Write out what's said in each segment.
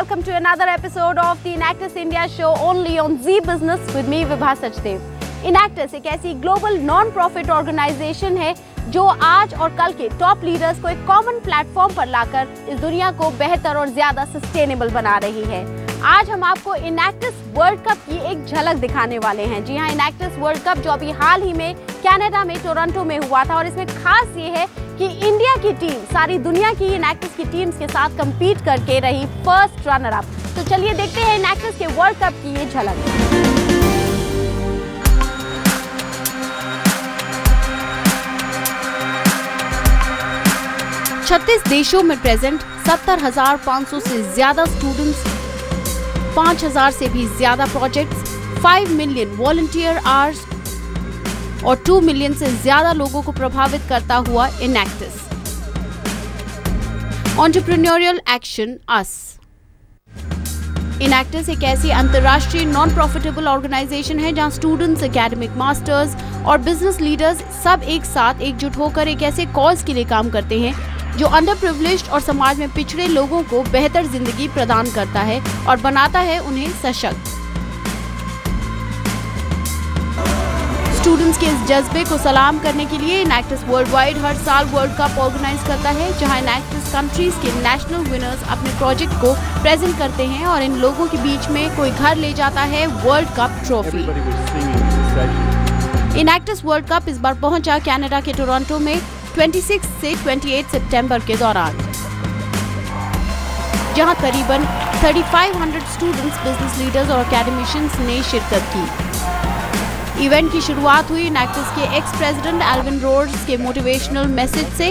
welcome to another episode of the Enactus India show only on Zee Business with me Vibha Sachdev. Enactus एक ऐसी global non profit organisation है जो आज और कल के टॉप लीडर्स को एक कॉमन प्लेटफॉर्म पर लाकर इस दुनिया को बेहतर और ज्यादा सस्टेनेबल बना रही है। आज हम आपको इनैक्टस वर्ल्ड कप की एक झलक दिखाने वाले हैं। जी हाँ, इनैक्टस वर्ल्ड कप जो अभी हाल ही में कनाडा में टोरंटो में हुआ था और इसमें खास ये है कि इंडिया की टीम सारी दुनिया की इनैक्टस की टीम्स के साथ compete करके रही फर्स्ट रनर अप। तो चलिए देखते हैं इनैक्टस के वर्ल्ड कप की ये झलक। 36 देशों में प्रेजेंट 70,500 से ज्यादा स्टूडेंट्स, 5,000 से भी ज्यादा प्रोजेक्ट्स, 5 मिलियन वॉलंटियर आवर्स और 2 मिलियन से ज्यादा लोगों को प्रभावित करता हुआ इनैक्टस। entrepreneurial एक्शन अस। इनैक्टस एक ऐसी अंतर्राष्ट्रीय नॉन प्रॉफिटेबल ऑर्गेनाइजेशन है जहां स्टूडेंट्स, एकेडमिक मास्टर्स और बिजनेस लीडर्स सब एक साथ एकजुट होकर एक ऐसे कॉज के लिए काम करते हैं जो अंडर प्रिविलेज्ड और समाज में पिछड़े लोगों को बेहतर जिंदगी प्रदान करता है और बनाता है उन्हें सशक्त। स्टूडेंट्स के इस जज्बे को सलाम करने के लिए इनैक्टस वर्ल्ड वाइड हर साल वर्ल्ड कप ऑर्गेनाइज करता है, जहां इनैक्टस कंट्रीज के नेशनल विनर्स अपने प्रोजेक्ट को प्रेजेंट करते हैं और इन लोगों के बीच में कोई घर ले जाता है world cup trophy. Enactus world cup इस बार पहुंचा कनाडा के टोरंटो में 26 से 28 सितंबर के दौरान, जहां करीबन 3500 स्टूडेंट्स, बिजनेस लीडर्स और एकेडमिशियंस ने शिरकत की। इवेंट की शुरुआत हुई इनैक्टस के एक्स प्रेसिडेंट एल्विन रोड्स के मोटिवेशनल मैसेज से।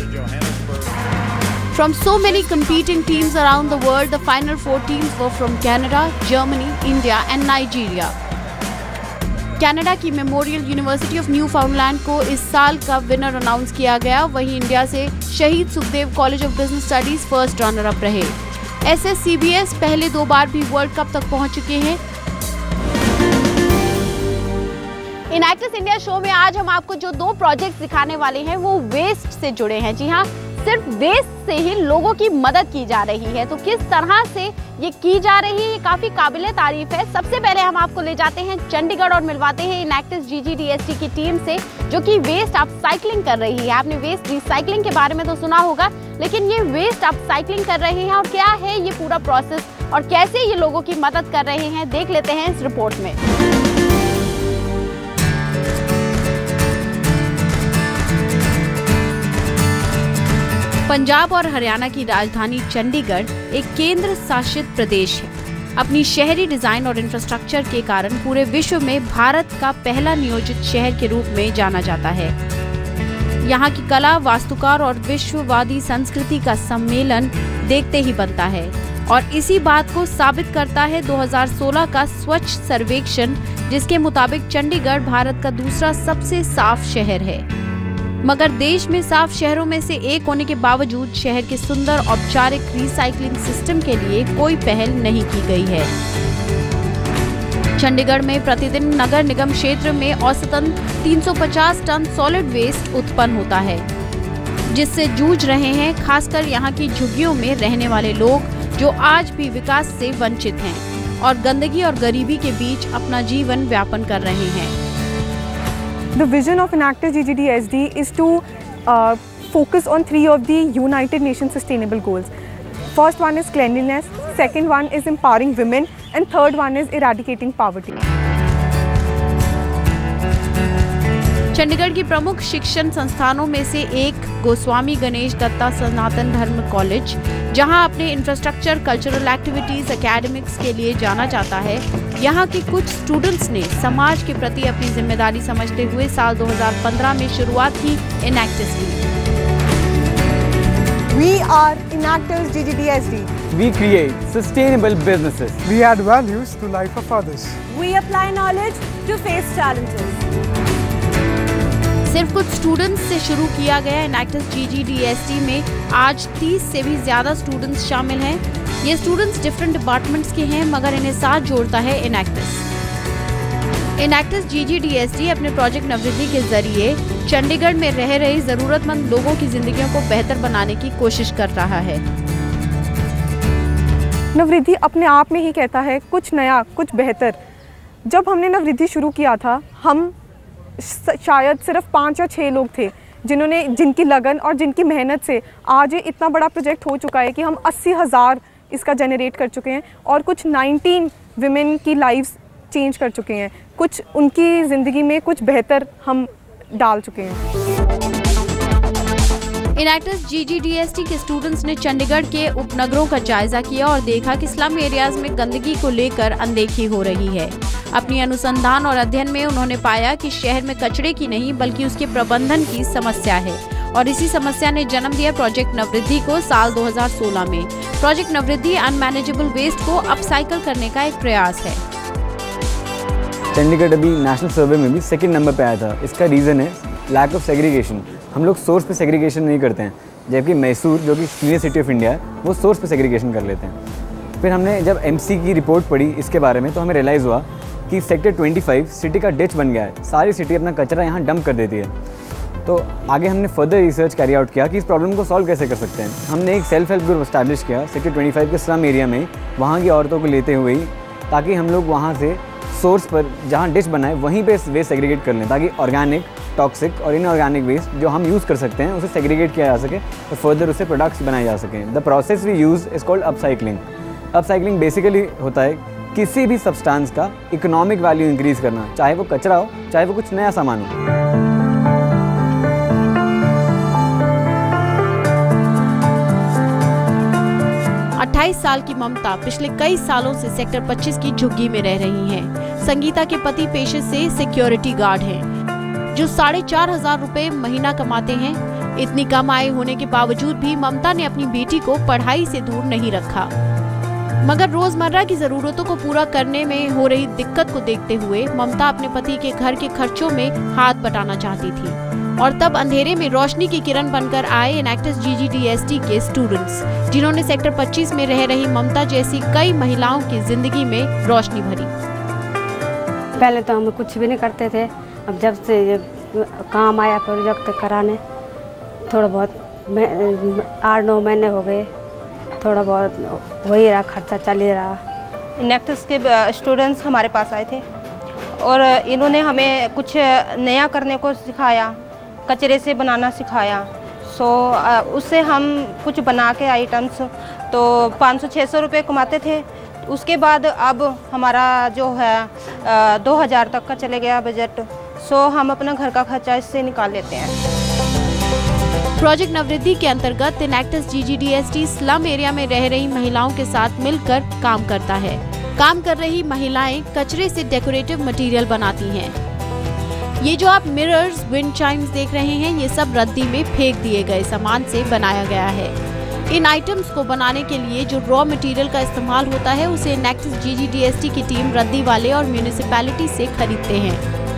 From so many competing teams around the world, the final 4 teams were from Canada, Germany, India and Nigeria. Canada की Memorial University of Newfoundland को इस साल का winner announce किया गया। वहीं इंडिया से Shaheed Sukhdev College of Business Studies first runner up रहे। SSCBS पहले 2 बार भी वर्ल्ड कप तक पहुंच चुके हैं। इनैक्टस इंडिया शो में आज हम आपको जो 2 प्रोजेक्ट्स दिखाने वाले हैं वो वेस्ट से जुड़े हैं। जी हाँ, सिर्फ वेस्ट से ही लोगों की मदद की जा रही है। तो किस तरह से ये की जा रही है, ये काफी काबिले तारीफ है। सबसे पहले हम आपको ले जाते हैं चंडीगढ़ और मिलवाते हैं इनैक्टस GGDST की टीम से, जो कि वेस्ट अपसाइक्लिंग कर रही है। आपने वेस्ट रिसाइक्लिंग के बारे में तो सुना होगा, लेकिन ये वेस्ट अपसाइक्लिंग कर रहे हैं और क्या है ये पूरा प्रोसेस और कैसे ये लोगों की मदद कर रहे हैं, देख लेते हैं इस रिपोर्ट में। पंजाब और हरियाणा की राजधानी चंडीगढ़ एक केंद्र शासित प्रदेश है। अपनी शहरी डिजाइन और इंफ्रास्ट्रक्चर के कारण पूरे विश्व में भारत का पहला नियोजित शहर के रूप में जाना जाता है। यहाँ की कला, वास्तुकार और विश्ववादी संस्कृति का सम्मेलन देखते ही बनता है और इसी बात को साबित करता है 2016 का स्वच्छ सर्वेक्षण, जिसके मुताबिक चंडीगढ़ भारत का दूसरा सबसे साफ शहर है। मगर देश में साफ शहरों में से एक होने के बावजूद शहर के सुंदर औपचारिक रिसाइकलिंग सिस्टम के लिए कोई पहल नहीं की गई है। चंडीगढ़ में प्रतिदिन नगर निगम क्षेत्र में औसतन 350 टन सॉलिड वेस्ट उत्पन्न होता है, जिससे जूझ रहे हैं खासकर यहाँ की झुग्गियों में रहने वाले लोग, जो आज भी विकास से वंचित हैं और गंदगी और गरीबी के बीच अपना जीवन व्यापन कर रहे हैं। The vision of Enactus GGDSD is to focus on 3 of the United Nations Sustainable Goals. First one is cleanliness, second one is empowering women, and third one is eradicating poverty. Chandigarh की प्रमुख शिक्षण संस्थानों में से एक गोस्वामी गणेश दत्ता सनातन धर्म कॉलेज, जहां अपने इंफ्रास्ट्रक्चर, कल्चरल एक्टिविटीज, एकेडमिक्स के लिए जाना जाता है। यहां के कुछ स्टूडेंट्स ने समाज के प्रति अपनी जिम्मेदारी समझते हुए साल 2015 में शुरुआत की इनैक्टस की। We are Enactus GGDSD. We create sustainable businesses. We add values to life of others. We apply knowledge to face challenges. सिर्फ कुछ स्टूडेंट्स से शुरू किया गया इनैक्टस GGDST में आज 30 से भी ज्यादा स्टूडेंट्स शामिल हैं। ये स्टूडेंट्स डिफरेंट डिपार्टमेंट्स के हैं, मगर इन्हें साथ जोड़ता है इनैक्टस। इनैक्टस GGDST अपने प्रोजेक्ट नवृद्धि के जरिए चंडीगढ़ में रह रहे जरूरतमंद लोगों की जिंदगियों को बेहतर बनाने की कोशिश कर रहा है। नवरिद्धि अपने आप में ही कहता है कुछ नया, कुछ बेहतर। जब हमने नवरिद्धि शुरू किया था, हम शायद सिर्फ 5 या 6 लोग थे जिनकी लगन और जिनकी मेहनत से आज ये इतना बड़ा प्रोजेक्ट हो चुका है कि हम 80,000 इसका जनरेट कर चुके हैं और कुछ 19 विमेन की लाइव्स चेंज कर चुके हैं। कुछ उनकी ज़िंदगी में कुछ बेहतर हम डाल चुके हैं। इनैक्टस GGDST के स्टूडेंट्स ने चंडीगढ़ के उपनगरों का जायजा किया और देखा कि स्लम एरियाज में गंदगी को लेकर अनदेखी हो रही है। अपनी अनुसंधान और अध्ययन में उन्होंने पाया कि शहर में कचरे की नहीं बल्कि उसके प्रबंधन की समस्या है और इसी समस्या ने जन्म दिया प्रोजेक्ट नवरिद्धि को साल 2016 में। प्रोजेक्ट नवरिद्धि अनमैनेजेबल वेस्ट को अपसाइकिल करने का एक प्रयास है। चंडीगढ़ अभी नेशनल सर्वे में भी 2nd नंबर पे आया था। इसका रीज़न है लैक ऑफ सेग्रीगेशन। हम लोग सोर्स पे सेग्रीगेशन नहीं करते हैं, जबकि मैसूर जो कि क्लीनर सिटी ऑफ इंडिया है वो सोर्स पे सेग्रीगेशन कर लेते हैं। फिर हमने जब MC की रिपोर्ट पढ़ी इसके बारे में तो हमें रियलाइज़ हुआ कि सेक्टर 25 सिटी का डिच बन गया है। सारी सिटी अपना कचरा यहाँ डंप कर देती है। तो आगे हमने फर्दर रिसर्च कैरी आउट किया कि इस प्रॉब्लम को सॉल्व कैसे कर सकते हैं। हमने एक सेल्फ हेल्प ग्रुप एस्टैब्लिश किया सेक्टर 25 के स्लम एरिया में, वहाँ की औरतों को लेते हुए ही, ताकि हम लोग वहाँ से सोर्स पर जहाँ डिश बनाए वहीं पे वेस्ट सेग्रीगेट कर लें, ताकि ऑर्गेनिक, टॉक्सिक और इनऑर्गेनिक वेस्ट जो हम यूज़ कर सकते हैं उसे सेग्रीगेट किया जा सके और फर्दर उससे प्रोडक्ट्स बनाए जा सकें। The process we use is called upcycling. Upcycling basically होता है किसी भी सब्सटेंस का इकोनॉमिक वैल्यू इंक्रीज़ करना, चाहे वो कचरा हो, चाहे वो कुछ नया सामान हो। 28 साल की ममता पिछले कई सालों से सेक्टर 25 की झुग्गी में रह रही हैं। संगीता के पति पेशे से सिक्योरिटी गार्ड हैं, जो 4,500 रुपए महीना कमाते हैं। इतनी कम आय होने के बावजूद भी ममता ने अपनी बेटी को पढ़ाई से दूर नहीं रखा, मगर रोजमर्रा की जरूरतों को पूरा करने में हो रही दिक्कत को देखते हुए ममता अपने पति के घर के खर्चों में हाथ बटाना चाहती थी। और तब अंधेरे में रोशनी की किरण बनकर आए इनैक्टस GGDST के स्टूडेंट्स, जिन्होंने सेक्टर 25 में रह रही ममता जैसी कई महिलाओं की जिंदगी में रोशनी भरी। पहले तो हम कुछ भी नहीं करते थे, अब जब से ये काम आया प्रोजेक्ट कराने, थोड़ा बहुत 8-9 महीने हो गए, थोड़ा बहुत हो ही रहा, खर्चा चल ही रहा। इनैक्टस के स्टूडेंट्स हमारे पास आए थे और इन्होंने हमें कुछ नया करने को सिखाया, कचरे से बनाना सिखाया। उससे हम कुछ बना के आइटम्स तो 500-600 रुपये कमाते थे। उसके बाद अब हमारा जो है 2000 तक का चले गया बजट। हम अपना घर का खर्चा इससे निकाल लेते हैं। प्रोजेक्ट नवरिद्धि के अंतर्गत इनैक्टस GGDST स्लम एरिया में रह रही महिलाओं के साथ मिलकर काम करता है। काम कर रही महिलाएं कचरे से डेकोरेटिव मटेरियल बनाती हैं। ये जो आप मिरर्स, विंड चाइम्स देख रहे हैं, ये सब रद्दी में फेंक दिए गए सामान से बनाया गया है। इन आइटम्स को बनाने के लिए जो रॉ मटेरियल का इस्तेमाल होता है उसे इनैक्टस GGDST की टीम रद्दी वाले और म्यूनिसिपैलिटी से खरीदते हैं।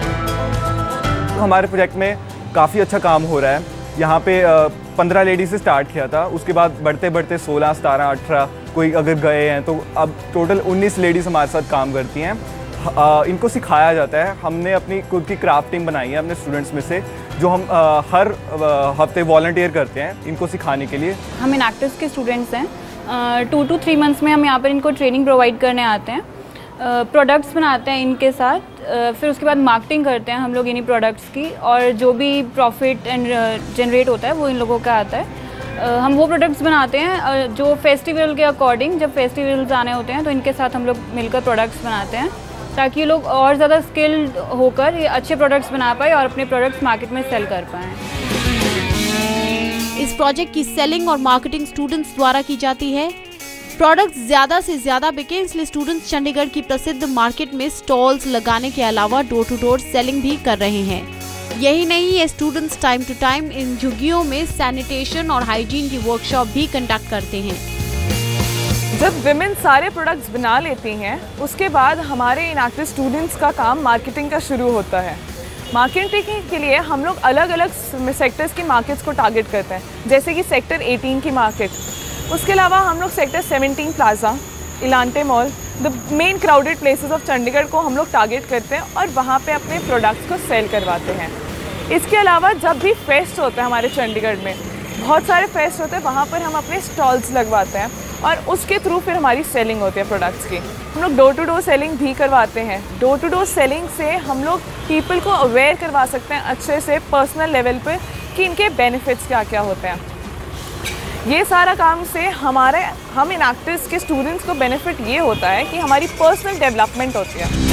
हमारे प्रोजेक्ट में काफ़ी अच्छा काम हो रहा है। यहाँ पे 15 लेडीज से स्टार्ट किया था, उसके बाद बढ़ते बढ़ते 16, 17, 18 कोई अगर गए हैं तो अब टोटल 19 लेडीज़ हमारे साथ काम करती हैं। इनको सिखाया जाता है। हमने अपनी खुद की क्राफ्ट टीम बनाई है अपने स्टूडेंट्स में से, जो हम हर हफ्ते वॉलंटियर करते हैं इनको सिखाने के लिए। हम इनैक्टस के स्टूडेंट्स हैं। 2 to 3 मंथ्स में हम यहाँ पर इनको ट्रेनिंग प्रोवाइड करने आते हैं, प्रोडक्ट्स बनाते हैं इनके साथ, फिर उसके बाद मार्केटिंग करते हैं हम लोग इन्हीं प्रोडक्ट्स की, और जो भी प्रॉफिट एंड जनरेट होता है वो इन लोगों का आता है। हम वो प्रोडक्ट्स बनाते हैं जो फेस्टिवल के अकॉर्डिंग, जब फेस्टिवल्स आने होते हैं तो इनके साथ हम लोग मिलकर प्रोडक्ट्स बनाते हैं, ताकि ये लोग और ज़्यादा स्किल्ड होकर ये अच्छे प्रोडक्ट्स बना पाए और अपने प्रोडक्ट्स मार्केट में सेल कर पाएँ। इस प्रोजेक्ट की सेलिंग और मार्केटिंग स्टूडेंट्स द्वारा की जाती है। प्रोडक्ट्स ज़्यादा से ज़्यादा बिके, इसलिए स्टूडेंट्स चंडीगढ़ की प्रसिद्ध मार्केट में स्टॉल्स लगाने के अलावा डोर टू डोर सेलिंग भी कर रहे हैं। यही नहीं, ये स्टूडेंट्स टाइम टू टाइम इन झुग्गियों में सैनिटेशन और हाइजीन की वर्कशॉप भी कंडक्ट करते हैं। जब विमेन सारे प्रोडक्ट्स बना लेती हैं, उसके बाद हमारे इनैक्टस स्टूडेंट्स का काम मार्केटिंग का शुरू होता है। मार्केटिंग के लिए हम लोग अलग अलग सेक्टर्स की मार्केट्स को टारगेट करते हैं, जैसे कि सेक्टर 18 की मार्केट। उसके अलावा हम लोग sector 17 plaza, Elante mall, the main crowded places of Chandigarh को हम लोग टारगेट करते हैं और वहाँ पे अपने प्रोडक्ट्स को सेल करवाते हैं। इसके अलावा जब भी फेस्ट होता है हमारे चंडीगढ़ में, बहुत सारे फेस्ट होते हैं, वहाँ पर हम अपने स्टॉल्स लगवाते हैं और उसके थ्रू फिर हमारी सेलिंग होती है प्रोडक्ट्स की। हम लोग डोर टू डोर सेलिंग भी करवाते हैं। डोर टू डोर सेलिंग से हम लोग पीपल को अवेयर करवा सकते हैं अच्छे से पर्सनल लेवल पे कि इनके बेनिफिट्स क्या क्या होते हैं। ये सारा काम से हम इनैक्टस के स्टूडेंट्स को बेनिफिट ये होता है कि हमारी पर्सनल डेवलपमेंट होती है।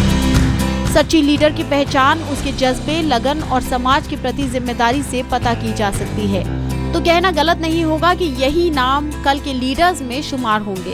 सच्ची लीडर की पहचान उसके जज्बे, लगन और समाज के प्रति जिम्मेदारी से पता की जा सकती है। तो कहना गलत नहीं होगा कि यही नाम कल के लीडर्स में शुमार होंगे।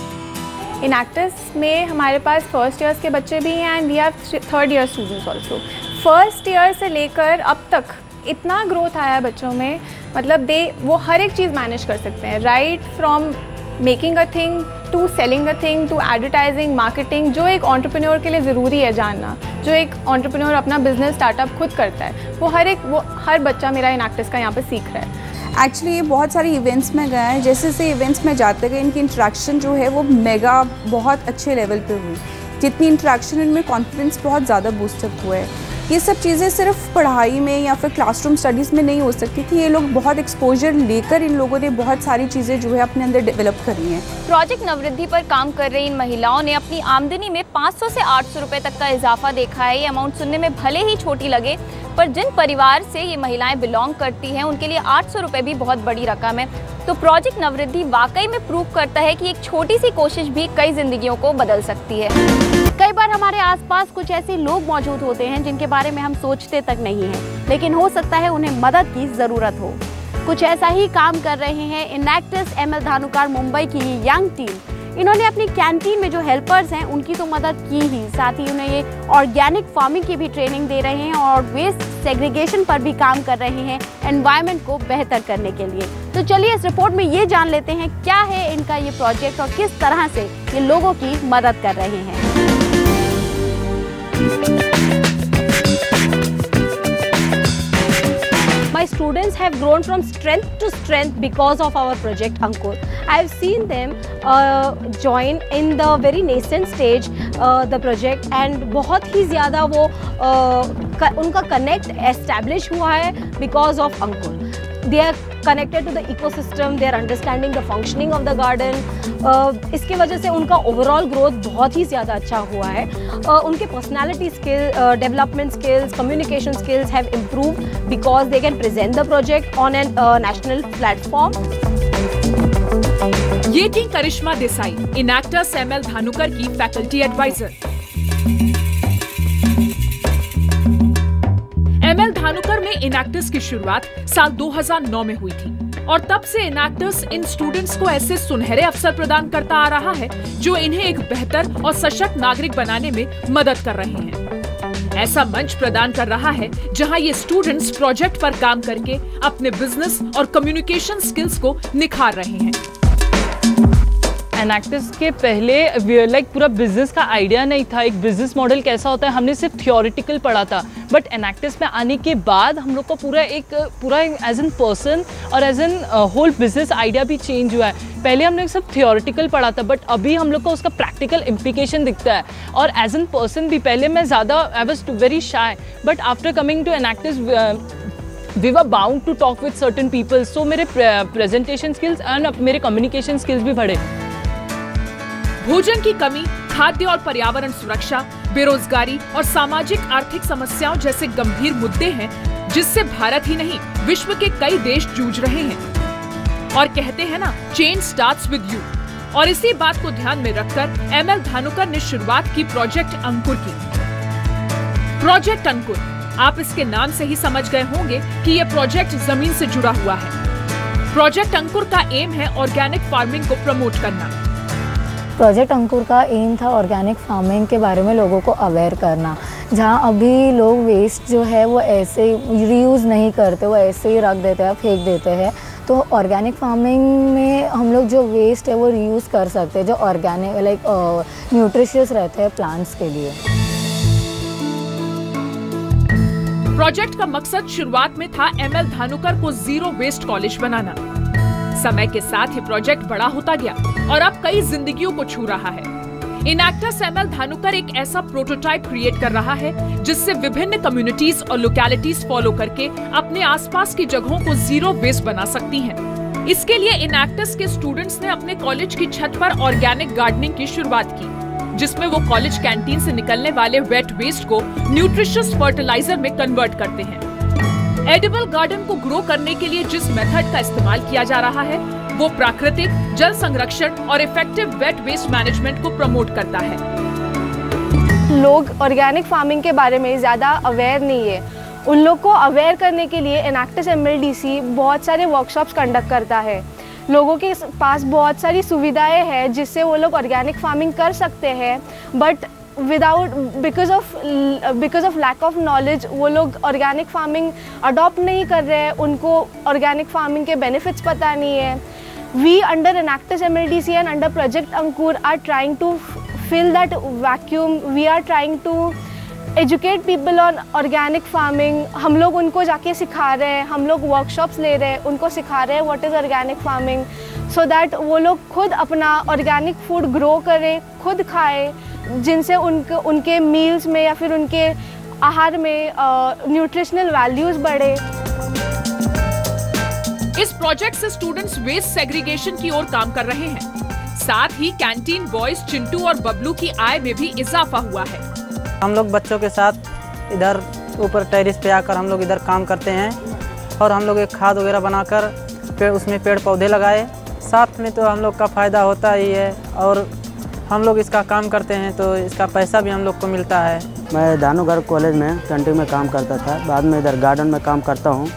इनैक्टस में हमारे पास फर्स्ट ईयर्स के बच्चे भी हैं and we have third year students also. First year से लेकर अब तक इतना ग्रोथ आया है बच्चों में, मतलब वो हर एक चीज़ मैनेज कर सकते हैं, right from making a thing to selling a thing to advertising, marketing, जो एक एंटरप्रेन्योर के लिए ज़रूरी है जानना। जो एक एंटरप्रेन्योर अपना बिजनेस स्टार्टअप खुद करता है, वो हर बच्चा मेरा इनैक्टस का यहाँ पे सीख रहा है। एक्चुअली ये बहुत सारे इवेंट्स में गए हैं, जैसे जैसे इवेंट्स में जाते गए इनकी इंटरेक्शन जो है वो मेगा बहुत अच्छे लेवल पे हुई। जितनी इंटरेक्शन इनमें कॉन्फिडेंस बहुत ज़्यादा बूस्टअप हुआ है। ये सब चीज़ें सिर्फ पढ़ाई में या फिर क्लासरूम स्टडीज़ में नहीं हो सकती थी। ये लोग बहुत एक्सपोजर लेकर इन लोगों ने बहुत सारी चीज़ें जो है अपने अंदर डेवलप करी हैं। प्रोजेक्ट नवृद्धि पर काम कर रही इन महिलाओं ने अपनी आमदनी में 500 से 800 रुपए तक का इजाफा देखा है। ये अमाउंट सुनने में भले ही छोटी लगे, पर जिन परिवार से ये महिलाएं बिलोंग करती हैं उनके लिए 800 रुपए भी बहुत बड़ी रकम है। तो प्रोजेक्ट नवृद्धि वाकई में प्रूव करता है कि एक छोटी सी कोशिश भी कई जिंदगियों को बदल सकती है। कई बार हमारे आसपास कुछ ऐसे लोग मौजूद होते हैं जिनके बारे में हम सोचते तक नहीं हैं, लेकिन हो सकता है उन्हें मदद की ज़रूरत हो। कुछ ऐसा ही काम कर रहे हैं इनैक्टस ML धानुकार मुंबई की ये यंग टीम। इन्होंने अपनी कैंटीन में जो हेल्पर्स हैं उनकी तो मदद की ही, साथ ही उन्हें ये ऑर्गेनिक फार्मिंग की भी ट्रेनिंग दे रहे हैं और वेस्ट सेग्रीगेशन पर भी काम कर रहे हैं एनवायरनमेंट को बेहतर करने के लिए। तो चलिए इस रिपोर्ट में ये जान लेते हैं क्या है इनका ये प्रोजेक्ट और किस तरह से ये लोगों की मदद कर रहे हैं। My students have grown from strength to strength because of our project Ankur. I have seen them join in the very nascent stage the project and बहुत ही ज़्यादा वो उनका connect establish हुआ है because of Ankur. They are connected to the ecosystem, they are understanding the functioning of the garden. इसके वजह से उनका overall growth बहुत ही ज़्यादा अच्छा हुआ है। उनके personality skill, development skills, communication skills have improved because they can present the project on an national platform. ये थी करिश्मा देसाई, इनैक्टस ML धानुकर की फैकल्टी एडवाइजर। ML धानुकर में इनैक्टस की शुरुआत साल 2009 में हुई थी और तब से इनैक्टस इन स्टूडेंट्स को ऐसे सुनहरे अवसर प्रदान करता आ रहा है जो इन्हें एक बेहतर और सशक्त नागरिक बनाने में मदद कर रहे हैं। ऐसा मंच प्रदान कर रहा है जहां ये स्टूडेंट्स प्रोजेक्ट पर काम करके अपने बिजनेस और कम्युनिकेशन स्किल्स को निखार रहे हैं। एनैक्टस के पहले पूरा बिजनेस का आइडिया नहीं था, एक बिजनेस मॉडल कैसा होता है हमने सिर्फ थियोरिटिकल पढ़ा था। बट एनैक्टस में आने के बाद हम लोग को पूरा एज एन पर्सन और as an whole business idea भी चेंज हुआ है। पहले हमने सब थियोरिटिकल पढ़ा था बट अभी हम लोग को उसका प्रैक्टिकल इम्प्लीकेशन दिखता है। और एज एन पर्सन भी पहले मैं I was very shy, but after coming to Enactus we were bound to talk with certain people, so मेरे प्रेजेंटेशन स्किल्स एंड मेरे कम्युनिकेशन स्किल्स भी बढ़े। भोजन की कमी, खाद्य और पर्यावरण सुरक्षा, बेरोजगारी और सामाजिक आर्थिक समस्याओं जैसे गंभीर मुद्दे हैं जिससे भारत ही नहीं विश्व के कई देश जूझ रहे हैं। और कहते हैं ना, चेंज स्टार्ट्स विद यू। और इसी बात को ध्यान में रखकर ML धानुकर ने शुरुआत की प्रोजेक्ट अंकुर की। प्रोजेक्ट अंकुर, आप इसके नाम से ही समझ गए होंगे कि यह प्रोजेक्ट जमीन से जुड़ा हुआ है। प्रोजेक्ट अंकुर का एम है ऑर्गेनिक फार्मिंग को प्रमोट करना। प्रोजेक्ट अंकुर का एम था ऑर्गेनिक फार्मिंग के बारे में लोगों को अवेयर करना। जहां अभी लोग वेस्ट जो है वो ऐसे रीयूज़ नहीं करते, वो ऐसे ही रख देते हैं, फेंक देते हैं। तो ऑर्गेनिक फार्मिंग में हम लोग जो वेस्ट है वो रीयूज़ कर सकते हैं, जो ऑर्गेनिक न्यूट्रिशियस रहते हैं प्लांट्स के लिए। प्रोजेक्ट का मकसद शुरुआत में था ML धानुकर को जीरो वेस्ट कॉलेज बनाना। समय के साथ ये प्रोजेक्ट बड़ा होता गया और अब कई जिंदगियों को छू रहा है। इनैक्टस ML धानुकर एक ऐसा प्रोटोटाइप क्रिएट कर रहा है जिससे विभिन्न कम्युनिटीज और लोकेलिटीज फॉलो करके अपने आसपास की जगहों को जीरो वेस्ट बना सकती हैं। इसके लिए इनैक्टस के स्टूडेंट्स ने अपने कॉलेज की छत पर ऑर्गेनिक गार्डनिंग की शुरुआत की, जिसमें वो कॉलेज कैंटीन से निकलने वाले वेट वेस्ट को न्यूट्रिशियस फर्टिलाइजर में कन्वर्ट करते हैं। एडिबल गार्डन को ग्रो करने के लिए जिस मेथड का इस्तेमाल किया जा रहा है वो प्राकृतिक जल संरक्षण और इफेक्टिव वेट वेस्ट मैनेजमेंट को प्रमोट करता है। लोग ऑर्गेनिक फार्मिंग के बारे में ज़्यादा अवेयर नहीं है। उन लोग को अवेयर करने के लिए एनैक्टस MLDC बहुत सारे वर्कशॉप्स कंडक्ट करता है। लोगों के पास बहुत सारी सुविधाएं हैं जिससे वो लोग ऑर्गेनिक फार्मिंग कर सकते हैं, but because of lack of knowledge वो लोग ऑर्गेनिक फार्मिंग अडॉप्ट नहीं कर रहे हैं। उनको ऑर्गेनिक फार्मिंग के बेनिफिट्स पता नहीं है। We under Enactus MLDC and under project Ankur are trying to fill that vacuum. We are trying to educate people on organic farming. हम लोग उनको जाके सिखा रहे हैं, हम लोग वर्कशॉप्स ले रहे हैं, उनको सिखा रहे हैं what is organic farming, so that वो लोग खुद अपना ऑर्गेनिक फूड ग्रो करें, खुद खाएं, जिनसे उनके मील्स में या फिर उनके आहार में न्यूट्रिशनल वैल्यूज बढ़े। इस प्रोजेक्ट से स्टूडेंट्स वेस्ट सेग्रीगेशन की ओर काम कर रहे हैं। साथ ही कैंटीन बॉयज चिंटू और बबलू की आय में भी इजाफा हुआ है। हम लोग बच्चों के साथ इधर ऊपर टेरिस पे आकर हम लोग इधर काम करते हैं और हम लोग एक खाद वगैरह बनाकर उसमें पेड़ पौधे लगाए। साथ में तो हम लोग का फ़ायदा होता ही है और हम लोग इसका काम करते हैं तो इसका पैसा भी हम लोग को मिलता है। मैं दानूगढ़ कॉलेज में कैंटीन में काम करता था, बाद में इधर गार्डन में काम करता हूँ।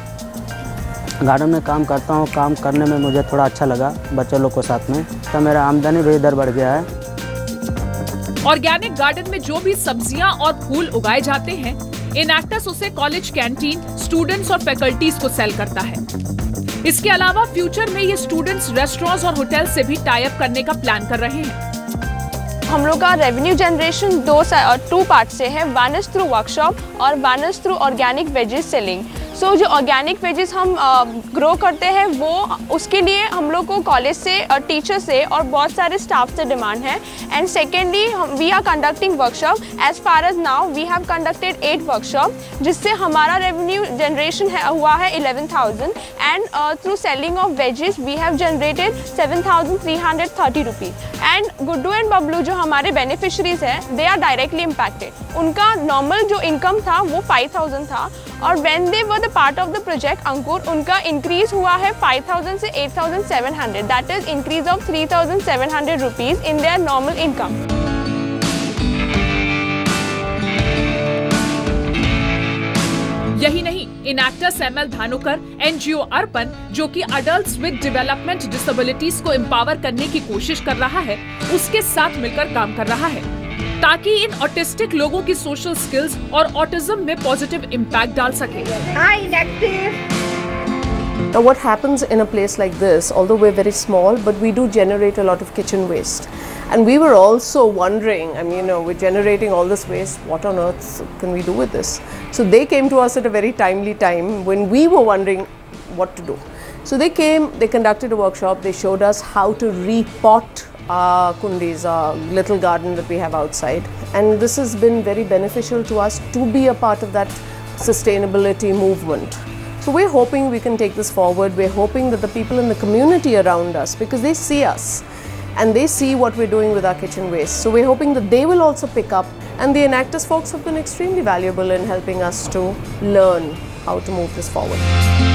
काम करने में मुझे थोड़ा अच्छा लगा बच्चों लोग को साथ में, तो मेरा आमदनी भी इधर बढ़ गया है। ऑर्गेनिक गार्डन में जो भी सब्जियां और फूल उगाए जाते हैं, इनैक्टस उसे कॉलेज कैंटीन, स्टूडेंट्स और फैकल्टीज को सेल करता है। इसके अलावा फ्यूचर में ये स्टूडेंट्स रेस्टोरेंट्स और होटल से भी टाई अप करने का प्लान कर रहे हैं। हम लोग का रेवेन्यू जनरेशन 2 पार्ट से है। वन इज थ्रू वर्कशॉप और one is through organic veggies selling. So जो ऑर्गेनिक वेजेस हम ग्रो करते हैं वो उसके लिए हम लोग को कॉलेज से टीचर से और बहुत सारे स्टाफ से डिमांड है। And secondly we are conducting workshop. As far as now we have conducted 8 workshop, जिससे हमारा रेवेन्यू जनरेशन हुआ है 11,000 and through selling of veggies we have generated 7,330 rupees. And Guddu and Bablu जो हमारे बेनिफिशरीज हैं दे आर डायरेक्टली इम्पैक्टेड। उनका normal जो income था वो 5,000 था और when they were the part of the project Ankur उनका इंक्रीज हुआ है 5,000 से 8,700। That is increase of 3,700 rupees in their normal income. यही नहीं, Enactus ML Dhanukar NGO Arpan, जो कि अडल्ट्स विद डेवलपमेंट डिसेबिलिटीज को एम्पावर करने की कोशिश कर रहा है, उसके साथ मिलकर काम कर रहा है ताकि इन ऑटिस्टिक लोगों की सोशल स्किल्स और ऑटिज्म में पॉजिटिव इम्पैक्ट डाल सके। Now what happens in a place like this, although we're very small, but we do generate a lot of kitchen waste. And we were also wondering, I mean, you know, we're generating all this waste, what on earth can we do with this? So they came to us at a very timely time when we were wondering what to do. So they came, they conducted a workshop, they showed us how to repot our kundis, our little garden that we have outside. And this has been very beneficial to us to be a part of that sustainability movement. So we're hoping we can take this forward. We're hoping that the people in the community around us, because they see us and they see what we're doing with our kitchen waste, so we're hoping that they will also pick up. And the Enactus folks have been extremely valuable in helping us to learn how to move this forward.